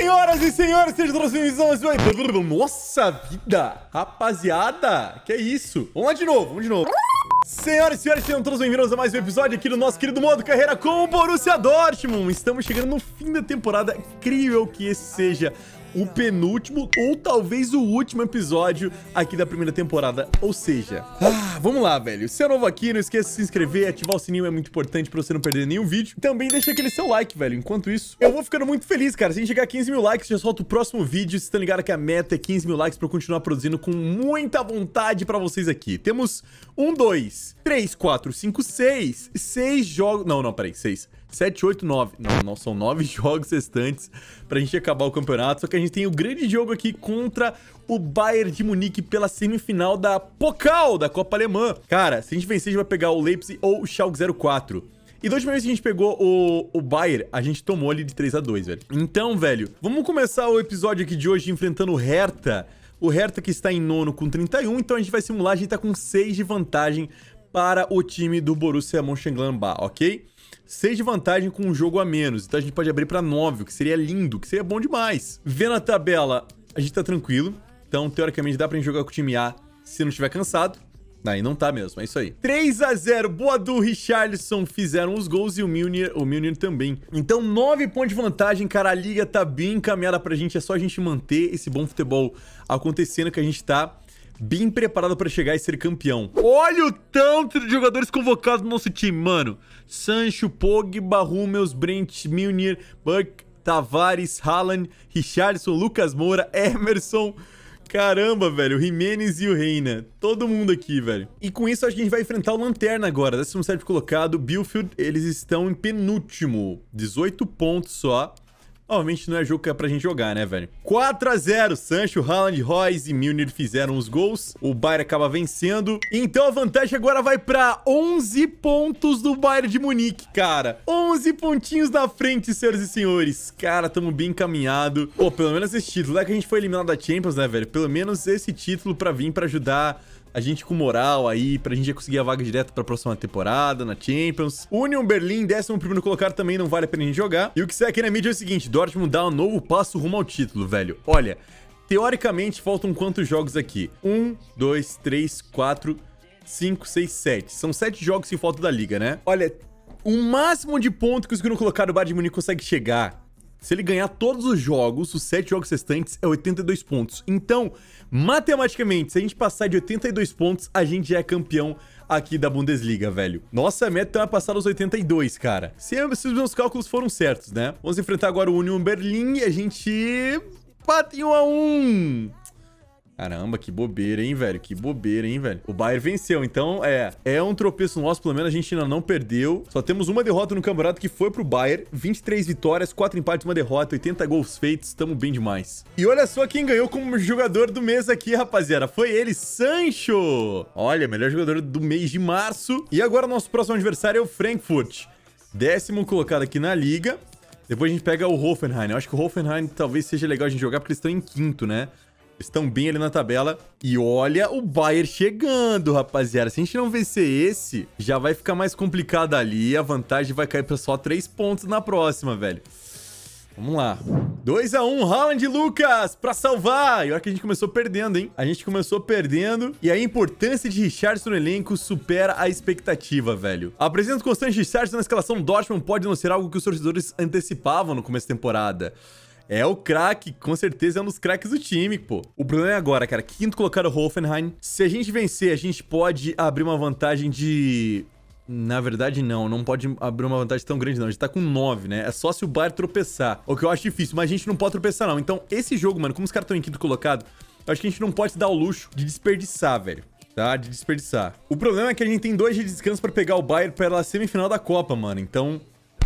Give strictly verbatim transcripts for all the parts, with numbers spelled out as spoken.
Senhoras e senhores, sejam todos bem-vindos a mais um... Nossa vida! Rapaziada, que é isso? Vamos lá de novo, vamos de novo. Senhoras e senhores, sejam todos bem-vindos a mais um episódio aqui do nosso querido modo carreira com o Borussia Dortmund. Estamos chegando no fim da temporada. Incrível que esse seja o penúltimo ou talvez o último episódio aqui da primeira temporada. Ou seja, ah, vamos lá, velho. Se é novo aqui, não esqueça de se inscrever, ativar o sininho, é muito importante pra você não perder nenhum vídeo. Também deixa aquele seu like, velho. Enquanto isso, eu vou ficando muito feliz, cara. Se a gente chegar a quinze mil likes, já solto o próximo vídeo. Vocês estão ligados que a meta é quinze mil likes pra eu continuar produzindo com muita vontade pra vocês aqui. Temos um, dois, três, quatro, cinco, seis, seis jogos... Não, não, peraí, seis. sete, oito, nove. Não, não, são nove jogos restantes pra gente acabar o campeonato. Só que a gente tem o grande jogo aqui contra o Bayern de Munique pela semifinal da Pokal, da Copa Alemã. Cara, se a gente vencer, a gente vai pegar o Leipzig ou o Schalke zero quatro. E da última vez que a gente pegou o, o Bayern, a gente tomou ali de três a dois, velho. Então, velho, vamos começar o episódio aqui de hoje enfrentando o Hertha. O Hertha que está em nono com trinta e um, então a gente vai simular, a gente tá com seis de vantagem para o time do Borussia Mönchengladbach, ok? seis de vantagem com um jogo a menos. Então a gente pode abrir pra nove, o que seria lindo, o que seria bom demais. Vendo a tabela, a gente tá tranquilo. Então, teoricamente, dá pra gente jogar com o time A se não estiver cansado. Aí não tá mesmo, é isso aí. três a zero, Boadu, Richarlison fizeram os gols e o Milner, o Milner também. Então, nove pontos de vantagem, cara. A liga tá bem encaminhada pra gente. É só a gente manter esse bom futebol acontecendo que a gente tá bem preparado pra chegar e ser campeão. Olha o tanto de jogadores convocados no nosso time, mano. Sancho, Pogba, Hummels, Brent, Milner, Burke, Tavares, Haaland, Richarlison, Lucas Moura, Emerson. Caramba, velho. O Jimenez e o Reina. Todo mundo aqui, velho. E com isso, acho que a gente vai enfrentar o Lanterna agora. décimo sétimo colocado. Bielefeld, eles estão em penúltimo. dezoito pontos só. Obviamente não é jogo que é pra gente jogar, né, velho? quatro a zero. Sancho, Haaland, Royce e Milner fizeram os gols. O Bayern acaba vencendo. Então a vantagem agora vai pra onze pontos do Bayern de Munique, cara. onze pontinhos na frente, senhoras e senhores. Cara, tamo bem encaminhado. Pô, pelo menos esse título. É que a gente foi eliminado da Champions, né, velho? Pelo menos esse título pra vir pra ajudar a gente com moral aí, pra gente já conseguir a vaga direta pra próxima temporada, na Champions. Union Berlin, décimo primeiro colocado, também não vale a pena a gente jogar. E o que sai aqui na mídia é o seguinte, Dortmund dá um novo passo rumo ao título, velho. Olha, teoricamente faltam quantos jogos aqui? Um, dois, três, quatro, cinco, seis, sete. São sete jogos que faltam da liga, né? Olha, o máximo de pontos que os que não colocaram o Bayern de Munique consegue chegar, se ele ganhar todos os jogos, os sete jogos restantes, é oitenta e dois pontos. Então, matematicamente, se a gente passar de oitenta e dois pontos, a gente já é campeão aqui da Bundesliga, velho. Nossa meta é passar os oitenta e dois, cara. Se, se os meus cálculos foram certos, né? Vamos enfrentar agora o Union Berlin e a gente bate em um a um. Caramba, que bobeira, hein, velho? Que bobeira, hein, velho? O Bayern venceu, então é é um tropeço nosso, pelo menos a gente ainda não perdeu. Só temos uma derrota no campeonato que foi pro Bayern. vinte e três vitórias, quatro empates, uma derrota, oitenta gols feitos. Tamo bem demais. E olha só quem ganhou como jogador do mês aqui, rapaziada. Foi ele, Sancho. Olha, melhor jogador do mês de março. E agora nosso próximo adversário é o Frankfurt. Décimo colocado aqui na liga. Depois a gente pega o Hoffenheim. Eu acho que o Hoffenheim talvez seja legal a gente jogar porque eles estão em quinto, né? Estão bem ali na tabela. E olha o Bayern chegando, rapaziada. Se a gente não vencer esse, já vai ficar mais complicado ali. A vantagem vai cair para só três pontos na próxima, velho. Vamos lá. dois a um, Haaland e Lucas pra salvar. E olha que a gente começou perdendo, hein? A gente começou perdendo. E a importância de Richarlison no elenco supera a expectativa, velho. A presença constante de Richarlison na escalação do Dortmund pode não ser algo que os torcedores antecipavam no começo da temporada. É o craque, com certeza é um dos craques do time, pô. O problema é agora, cara, quinto colocado o Hoffenheim. Se a gente vencer, a gente pode abrir uma vantagem de... Na verdade, não. Não pode abrir uma vantagem tão grande, não. A gente tá com nove, né? É só se o Bayern tropeçar. O que eu acho difícil, mas a gente não pode tropeçar, não. Então, esse jogo, mano, como os caras estão em quinto colocado, eu acho que a gente não pode dar o luxo de desperdiçar, velho. Tá? De desperdiçar. O problema é que a gente tem dois dias de descanso pra pegar o Bayern pela semifinal da Copa, mano. Então,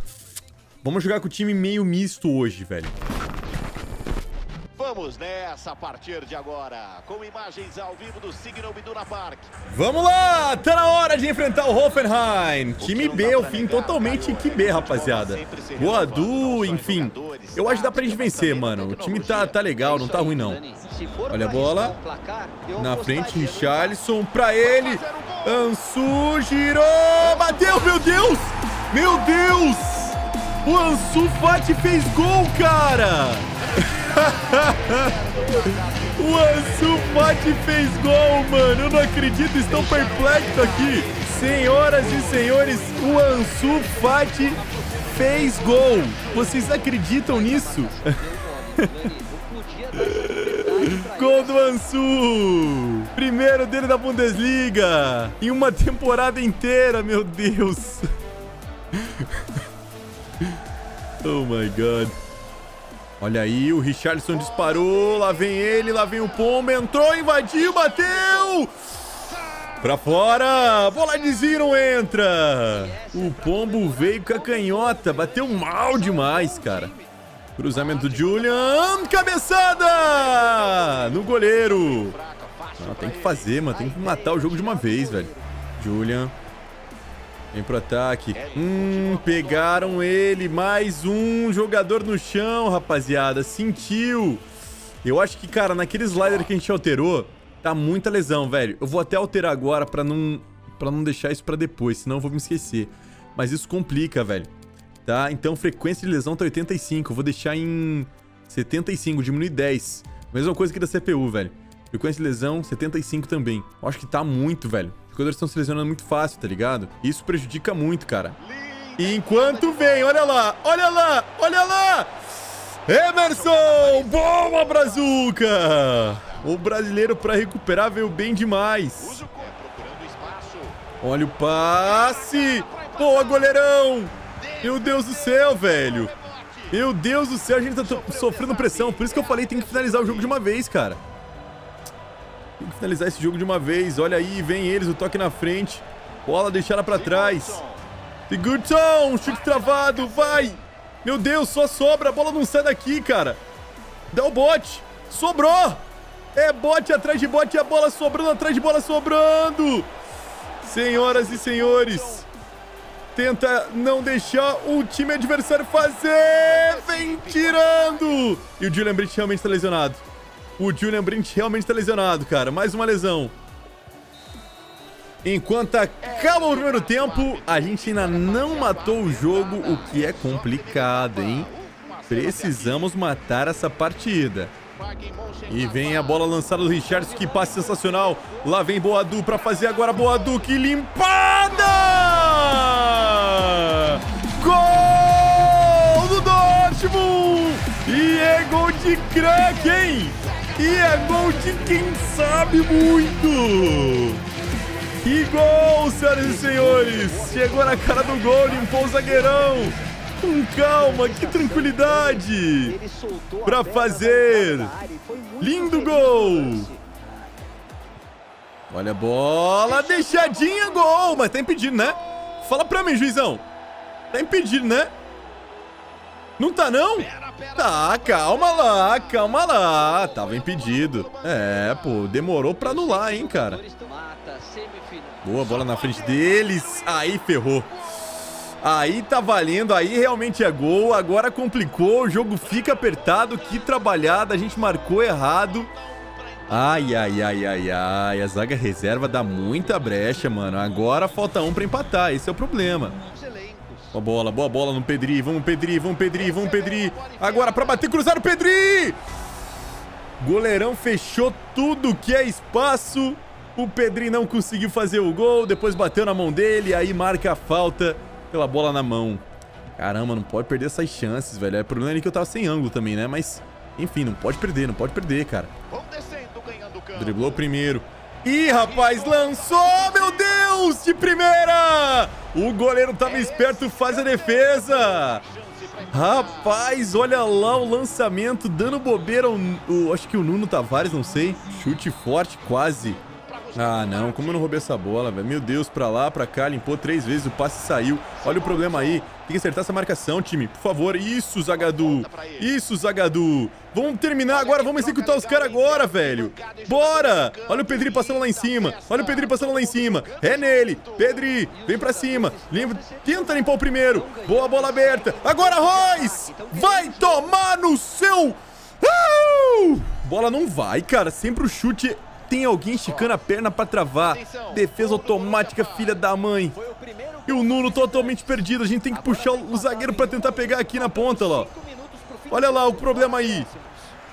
vamos jogar com o time meio misto hoje, velho. Vamos nessa a partir de agora, com imagens ao vivo do Signal Iduna Park. Vamos lá, tá na hora de enfrentar o Hoffenheim. Time B ao fim, totalmente equipe B, rapaziada. Boadu, enfim. Eu acho que dá pra gente vencer, mano. O time tá, tá legal, não tá ruim, não. Olha a bola. Na frente, Richarlison pra ele. Ansu, girou, bateu, meu Deus! Meu Deus! O Ansu Fati fez gol, cara! O Ansu Fati fez gol, mano. Eu não acredito, estou perplexo aqui. Senhoras e senhores, o Ansu Fati fez gol. Vocês acreditam nisso? Gol do Ansu! Primeiro dele da Bundesliga! Em uma temporada inteira, meu Deus! Oh my God! Olha aí, o Richarlison disparou, lá vem ele, lá vem o Pombo, entrou, invadiu, bateu! Pra fora! Bola de Ziro entra! O Pombo veio com a canhota, bateu mal demais, cara. Cruzamento do Julian, cabeçada! No goleiro. Não, tem que fazer, mano, tem que matar o jogo de uma vez, velho. Julian. Vem pro ataque. Hum, pegaram ele. Mais um jogador no chão, rapaziada. Sentiu. Eu acho que, cara, naquele slider que a gente alterou, tá muita lesão, velho. Eu vou até alterar agora pra não, pra não deixar isso pra depois, senão eu vou me esquecer. Mas isso complica, velho. Tá? Então, frequência de lesão tá oitenta e cinco. Eu vou deixar em setenta e cinco, diminuir dez. Mesma coisa que da C P U, velho. Frequência de lesão, setenta e cinco também. Eu acho que tá muito, velho. Os jogadores estão se lesionando muito fácil, tá ligado? Isso prejudica muito, cara. E enquanto vem, olha lá, olha lá, olha lá! Emerson! Boa, Brazuca! O brasileiro pra recuperar veio bem demais. Olha o passe! Boa, goleirão! Meu Deus do céu, velho. Meu Deus do céu, a gente tá sofrendo pressão. Por isso que eu falei, tem que finalizar o jogo de uma vez, cara. Tem que finalizar esse jogo de uma vez. Olha aí, vem eles, o toque na frente. Bola deixada pra trás. Sigurdsson, chute travado, vai. Meu Deus, só sobra. A bola não sai daqui, cara. Dá o bote. Sobrou. É bote atrás de bote e a bola sobrando atrás de bola sobrando. Senhoras e senhores. Tenta não deixar o time adversário fazer. Vem tirando. E o Julian Brandt realmente tá lesionado. O Julian Brandt realmente tá lesionado, cara. Mais uma lesão. Enquanto acaba o primeiro tempo, a gente ainda não matou o jogo, o que é complicado, hein? Precisamos matar essa partida. E vem a bola lançada do Richarlison, que passe sensacional. Lá vem Boadu pra fazer agora. Boadu, que limpada! Gol do Dortmund! E é gol de craque, hein? E é gol de quem sabe muito! Que gol, senhoras e senhores! Chegou na cara do gol, limpou o zagueirão! Com calma, que tranquilidade! Pra fazer! Lindo gol! Olha a bola, deixadinha, gol! Mas tá impedido, né? Fala pra mim, juizão! Tá impedido, né? Não tá, não? Tá, calma lá, calma lá. Tava impedido. É, pô, demorou pra anular, hein, cara. Boa, bola na frente deles. Aí ferrou. Aí tá valendo, aí realmente é gol. Agora complicou, o jogo fica apertado. Que trabalhada, a gente marcou errado. Ai, ai, ai, ai, ai. A zaga reserva dá muita brecha, mano. Agora falta um pra empatar, esse é o problema. Boa bola, boa bola no Pedri. Vamos, Pedri, vamos, Pedri, vamos, Pedri. Agora pra bater, cruzado, Pedri! Goleirão fechou tudo que é espaço. O Pedri não conseguiu fazer o gol. Depois bateu na mão dele. Aí marca a falta pela bola na mão. Caramba, não pode perder essas chances, velho. É o problema ali que eu tava sem ângulo também, né? Mas, enfim, não pode perder, não pode perder, cara. Driblou primeiro. Ih, rapaz, lançou, meu Deus, de primeira! O goleiro tava esperto, faz a defesa. Rapaz, olha lá o lançamento, dando bobeira, o, o, acho que o Nuno Tavares, não sei. Chute forte, quase. Ah, não, como eu não roubei essa bola, velho? Meu Deus, pra lá, pra cá, limpou três vezes, o passe saiu. Olha o problema aí. Tem que acertar essa marcação, time, por favor. Isso, Zagadou. Isso, Zagadou. Vamos terminar agora, vamos executar os caras agora, velho. Bora! Olha o Pedri passando lá em cima. Olha o Pedri passando lá em cima. É nele. Pedri, vem pra cima. Limpa, tenta limpar o primeiro. Boa bola aberta. Agora, Royce! Vai tomar no seu... Uh! Bola não vai, cara. Sempre o chute... Tem alguém esticando a perna pra travar. Defesa automática, filha da mãe. E o Nuno totalmente perdido. A gente tem que puxar o zagueiro pra tentar pegar aqui na ponta, ó. Olha lá o problema aí.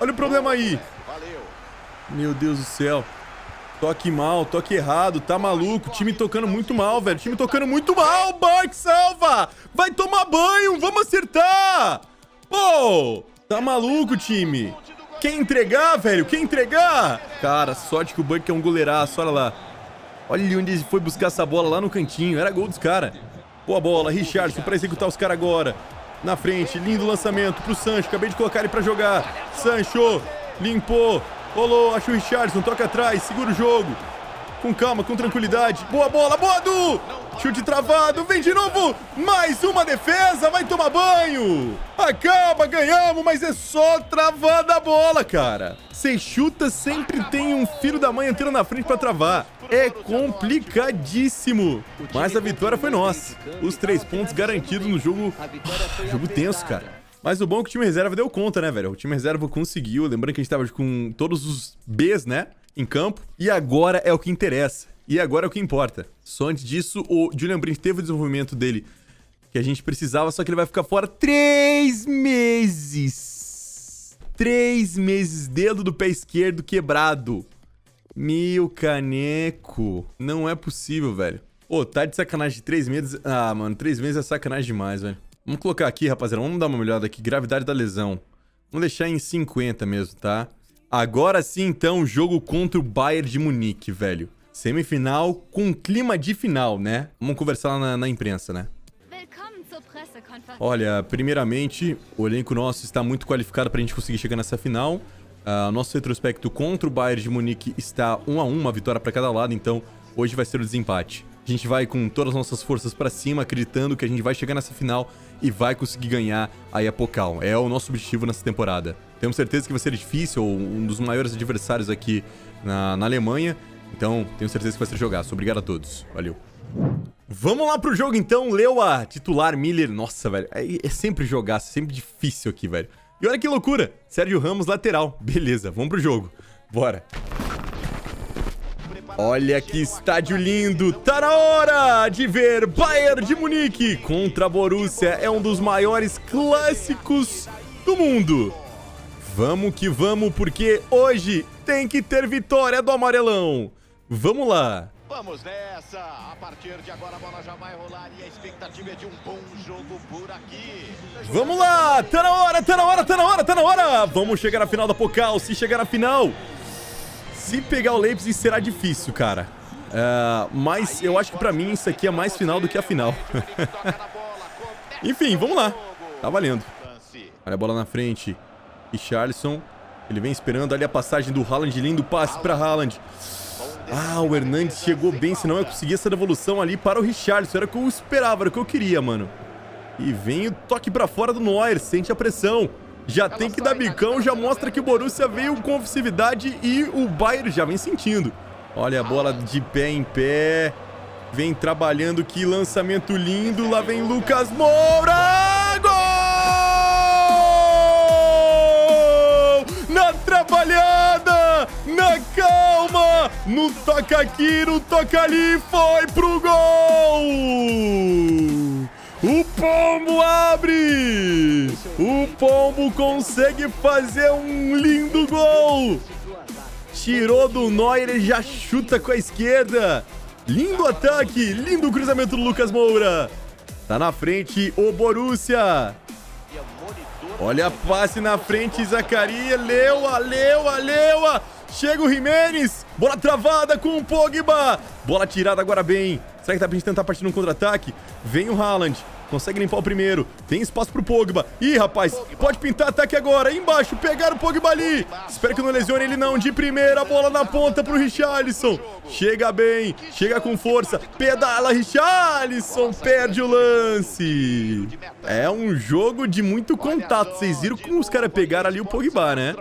Olha o problema aí. Meu Deus do céu. Toque mal, toque errado, tá maluco. Time tocando muito mal, velho. Time tocando muito mal. Bark salva. Vai tomar banho, vamos acertar. Pô, tá maluco, time. Quer entregar, velho? Quer entregar? Cara, sorte que o Buck é um goleiraço, olha lá. Olha onde ele foi buscar essa bola, lá no cantinho. Era gol dos caras. Boa bola, Richarlison pra executar os caras agora. Na frente, lindo lançamento pro Sancho. Acabei de colocar ele pra jogar. Sancho, limpou. Rolou, acha o Richarlison, toca atrás, segura o jogo. Com calma, com tranquilidade. Boa bola, boa, Du! Chute travado, vem de novo. Mais uma defesa, vai tomar banho. Acaba, ganhamos, mas é só travar da bola, cara. Você chuta, sempre tem um filho da mãe entrando na frente pra travar. É complicadíssimo. Mas a vitória foi nossa. Os três pontos garantidos no jogo. Jogo tenso, cara. Mas o bom é que o time reserva deu conta, né, velho? O time reserva conseguiu. Lembrando que a gente tava com todos os Bs, né, em campo. E agora é o que interessa. E agora é o que importa. Só antes disso, o Julian Brandt teve o desenvolvimento dele que a gente precisava, só que ele vai ficar fora três meses. Três meses. Dedo do pé esquerdo quebrado. Meu caneco. Não é possível, velho. Pô, tá de sacanagem de três meses. Ah, mano, três meses é sacanagem demais, velho. Vamos colocar aqui, rapaziada. Vamos dar uma olhada aqui. Gravidade da lesão. Vamos deixar em cinquenta mesmo, tá? Agora sim, então, jogo contra o Bayern de Munique, velho. Semifinal com clima de final, né? Vamos conversar lá na, na imprensa, né? Olha, primeiramente, o elenco nosso está muito qualificado pra gente conseguir chegar nessa final. Uh, nosso retrospecto contra o Bayern de Munique está um a um, uma vitória pra cada lado. Então, hoje vai ser o desempate. A gente vai com todas as nossas forças pra cima, acreditando que a gente vai chegar nessa final e vai conseguir ganhar aí a Pokal. É o nosso objetivo nessa temporada. Temos certeza que vai ser difícil, um dos maiores adversários aqui na, na Alemanha. Então, tenho certeza que vai ser jogaço. Obrigado a todos. Valeu. Vamos lá pro jogo, então. Lewa, titular, Miller. Nossa, velho. É, é sempre jogaço, é sempre difícil aqui, velho. E olha que loucura. Sérgio Ramos, lateral. Beleza, vamos pro jogo. Bora. Olha que estádio lindo. Tá na hora de ver Bayern de Munique contra a Borussia. É um dos maiores clássicos do mundo. Vamos que vamos, porque hoje tem que ter vitória do amarelão. Vamos lá. Vamos nessa. A partir de agora a bola já vai rolar e a expectativa é de um bom jogo por aqui. Vamos lá. Tá na hora, tá na hora, tá na hora, tá na hora. Vamos chegar na final da Pokal. Se chegar na final... Se pegar o Leipzig será difícil, cara. Uh, mas eu acho que pra mim isso aqui é mais final do que a final. Enfim, vamos lá. Tá valendo. Olha a bola na frente. Richarlison. Ele vem esperando ali a passagem do Haaland. Lindo passe pra Haaland. Ah, o Hernandes chegou bem, senão eu conseguia essa devolução ali para o Richarlison. Era o que eu esperava, era o que eu queria, mano. E vem o toque pra fora do Neuer. Sente a pressão. Já tem que dar bicão, já mostra que o Borussia veio com ofensividade e o Bayern já vem sentindo. Olha a bola de pé em pé. Vem trabalhando, que lançamento lindo. Lá vem Lucas Moura. Gol! Na trabalhada, na calma, no toca aqui, no toca ali, foi pro gol! O Pombo abre! O Pombo consegue fazer um lindo gol! Tirou do Neuer, ele já chuta com a esquerda. Lindo ataque, lindo cruzamento do Lucas Moura. Tá na frente o Borussia. Olha a passe na frente, Zaccaria. Lewa, Lewa, Lewa. Chega o Jimenez. Bola travada com o Pogba. Bola tirada agora bem. Será que dá pra gente tentar partir no contra-ataque? Vem o Haaland. Consegue limpar o primeiro. Tem espaço pro Pogba. Ih, rapaz, pode pintar ataque agora. Aí embaixo, pegaram o Pogba ali. Espero que não lesione ele não. De primeira, bola na ponta pro Richarlison. Chega bem, chega com força. Pedala, Richarlison. Perde o lance. É um jogo de muito contato. Vocês viram como os caras pegaram ali o Pogba, né?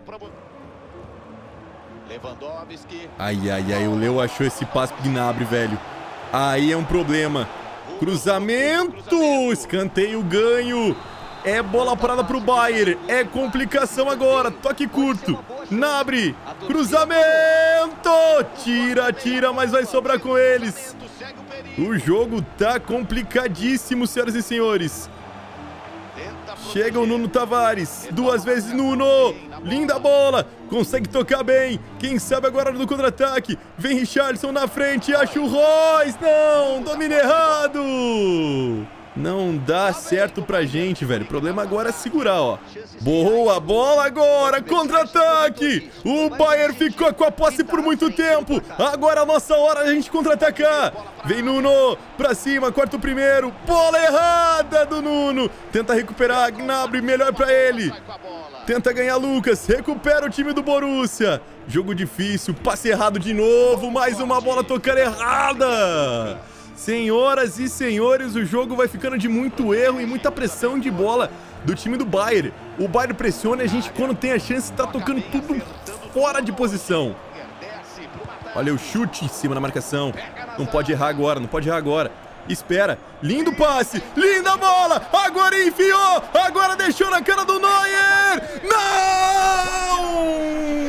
Ai, ai, ai. O Leo achou esse passe pro Gnabry, velho. Aí é um problema. Cruzamento, escanteio, ganho. É bola parada pro Bayern. É complicação agora. Toque curto. Gnabry, cruzamento. Tira, tira, mas vai sobrar com eles. O jogo tá complicadíssimo, senhoras e senhores. Chega o Nuno Tavares. Duas vezes Nuno. Linda bola. Consegue tocar bem. Quem sabe agora no contra-ataque. Vem Richarlison na frente. Acha o Royce. Não. Domina errado. Não dá certo pra gente, velho. O problema agora é segurar, ó. Boa bola agora. Contra-ataque. O Bayern ficou com a posse por muito tempo. Agora é a nossa hora de a gente contra-atacar. Vem Nuno. Pra cima. Corta o primeiro. Bola errada do Nuno. Tenta recuperar. Gnabry. Melhor pra ele. Tenta ganhar Lucas. Recupera o time do Borussia. Jogo difícil. Passe errado de novo. Mais uma bola tocando errada. Senhoras e senhores, o jogo vai ficando de muito erro e muita pressão de bola do time do Bayern. O Bayern pressiona e a gente, quando tem a chance, tá tocando tudo fora de posição. Olha o chute em cima da marcação. Não pode errar agora, não pode errar agora. Espera. Lindo passe. Linda bola. Agora enfiou. Agora deixou na cara do Neuer. Não!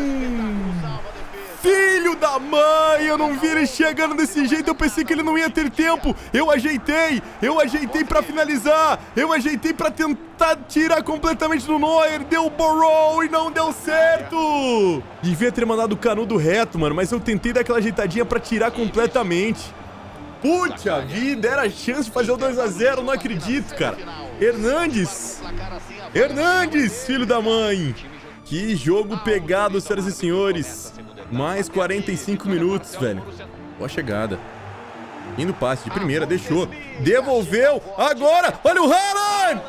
Filho da mãe, eu não vi ele chegando desse jeito, eu pensei que ele não ia ter tempo. Eu ajeitei, eu ajeitei pra finalizar, eu ajeitei pra tentar tirar completamente do Neuer. Deu borrow e não deu certo. Devia ter mandado o canudo reto, mano, mas eu tentei dar aquela ajeitadinha pra tirar completamente. Puta vida, era a chance de fazer o dois a zero, não acredito, cara. Hernandes, Hernandes, filho da mãe. Que jogo pegado, senhoras e senhores. Mais quarenta e cinco minutos, velho. Boa chegada. Indo passe de primeira, deixou. Devolveu. Agora, olha o Haaland!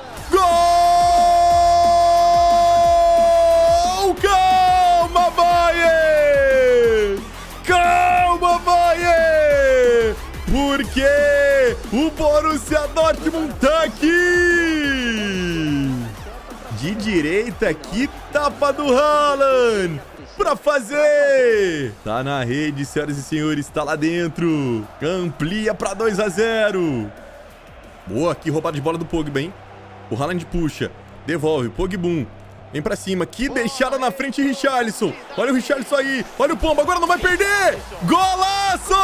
Gol! Calma, Bayern! Calma, Bayern! Porque o Borussia Dortmund tá aqui! De direita, que tapa do Haaland! Pra fazer! Tá na rede, senhoras e senhores, tá lá dentro. Amplia pra dois a zero. Boa, aqui roubada de bola do Pogba, hein? O Haaland puxa, devolve, Pogbum. Vem pra cima, que deixada na frente, Richarlison. Olha o Richarlison aí, olha o Pombo, agora não vai perder! Golaço!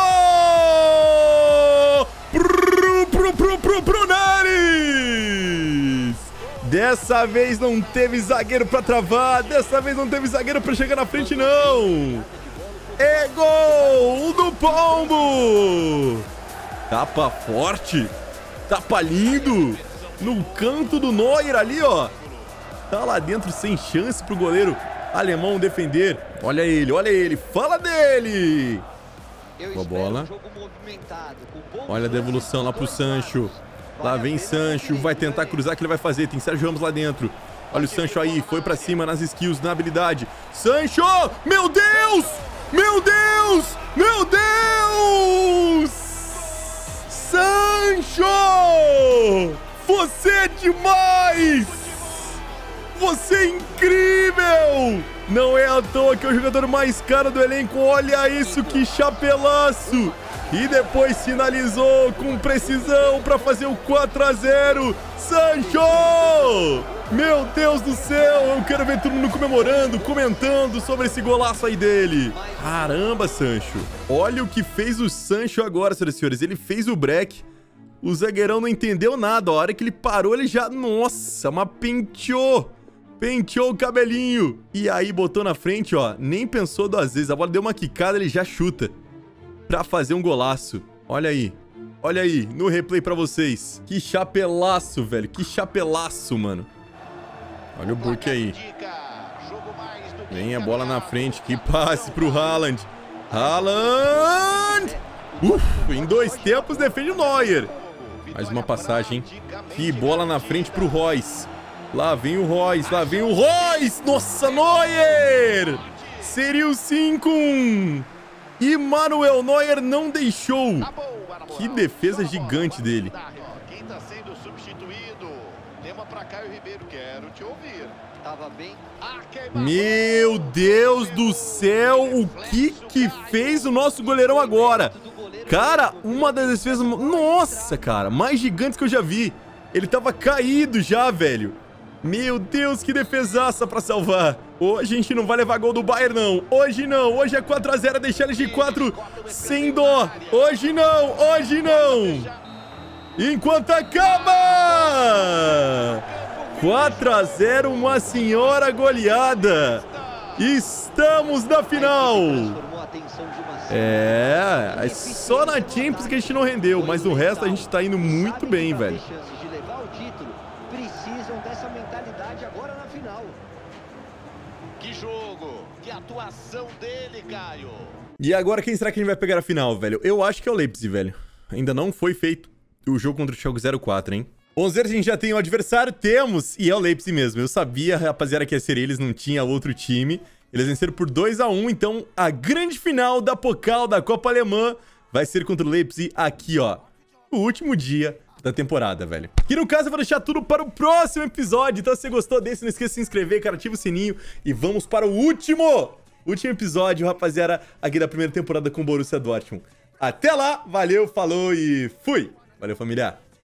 Pro, pro, pro, pro, pro Neres! Dessa vez não teve zagueiro pra travar. Dessa vez não teve zagueiro pra chegar na frente, não. É gol do Pombo. Tapa forte. Tapa lindo. No canto do Neuer ali, ó. Tá lá dentro sem chance pro goleiro alemão defender. Olha ele, olha ele. Fala dele. Boa bola. Olha a devolução lá pro Sancho. Lá vem Sancho, vai tentar cruzar, que ele vai fazer. Tem Sérgio Ramos lá dentro. Olha o Sancho aí, foi pra cima nas skills, na habilidade. Sancho! Meu Deus! Meu Deus! Meu Deus! Sancho! Você é demais! Você é incrível! Não é à toa que é o jogador mais caro do elenco. Olha isso, que chapelaço! E depois finalizou com precisão para fazer o quatro a zero. Sancho! Meu Deus do céu, eu quero ver todo mundo comemorando, comentando sobre esse golaço aí dele. Caramba, Sancho. Olha o que fez o Sancho agora, senhoras e senhores. Ele fez o break. O zagueirão não entendeu nada. A hora que ele parou, ele já... Nossa, mas penteou. Penteou o cabelinho. E aí botou na frente, ó. Nem pensou duas vezes. A bola deu uma quicada, ele já chuta. Pra fazer um golaço. Olha aí. Olha aí, no replay pra vocês. Que chapelaço, velho. Que chapelaço, mano. Olha o Burke aí. Vem a bola na frente. Que passe pro Haaland. Haaland! Uf, em dois tempos defende o Neuer. Mais uma passagem. Que bola na frente pro Royce. Lá vem o Royce. Lá vem o Royce. Nossa, Neuer! Seria o cinco a um. E Manuel Neuer não deixou. Que defesa gigante dele. Quem tá sendo substituído? Tema pra Caio Ribeiro, quero te ouvir. Tava bem. Meu Deus do céu, o que que fez o nosso goleirão agora? Cara, uma das defesas... Nossa, cara, mais gigantes que eu já vi. Ele tava caído já, velho. Meu Deus, que defesaça pra salvar. Hoje a gente não vai levar gol do Bayern, não. Hoje não. Hoje é quatro a zero. Deixar eles de quatro sem dó. Hoje não. Hoje não. Enquanto acaba. quatro a zero, uma senhora goleada. Estamos na final. É, é só na Champions que a gente não rendeu, mas no resto a gente tá indo muito bem, velho. Precisam dessa mentalidade agora na final. Que jogo, que atuação dele, Caio. E agora quem será que a gente vai pegar a final, velho? Eu acho que é o Leipzig, velho. Ainda não foi feito o jogo contra o Schalke zero quatro, hein? Vamos ver se a gente já tem um adversário. Temos, e é o Leipzig mesmo. Eu sabia, rapaziada, que ia ser eles, não tinha outro time. Eles venceram por dois a um, então a grande final da Pokal da Copa Alemã vai ser contra o Leipzig aqui, ó. O último dia da temporada, velho. E no caso eu vou deixar tudo para o próximo episódio. Então se você gostou desse, não esqueça de se inscrever, cara, ativa o sininho. E vamos para o último, último episódio, rapaziada, aqui da primeira temporada com o Borussia Dortmund. Até lá, valeu, falou e fui! Valeu, família!